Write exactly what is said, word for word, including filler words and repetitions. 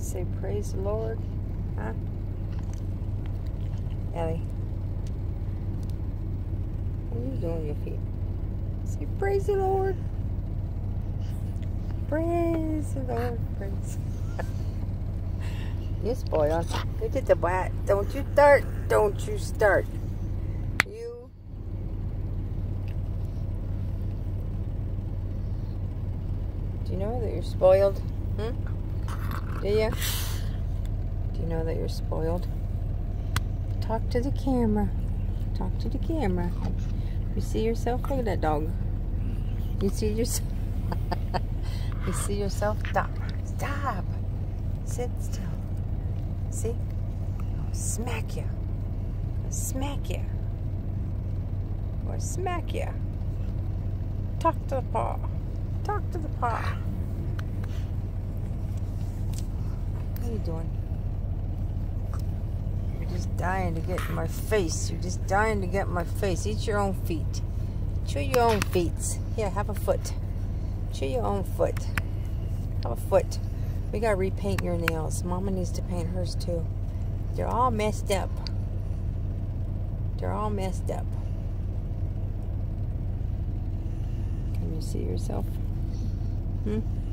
Say praise the Lord. Huh? Ellie. What are you doing with your feet? Say praise the Lord. Praise the Lord. Praise. You spoiled. Look at the bat. Don't you start. Don't you start. You. Do you know that you're spoiled? Hmm? Do you? Do you know that you're spoiled? Talk to the camera. Talk to the camera. You see yourself? Look at that dog. You see yourself? You see yourself? Stop. Stop. Sit still. See? I'll smack you. I'll smack you. Or smack you. Talk to the paw. Talk to the paw. What are you doing? You're just dying to get in my face. You're just dying to get in my face. Eat your own feet. Chew your own feet. Here, have a foot. Chew your own foot. Have a foot. We gotta repaint your nails. Mama needs to paint hers too. They're all messed up. They're all messed up. Can you see yourself? Hmm?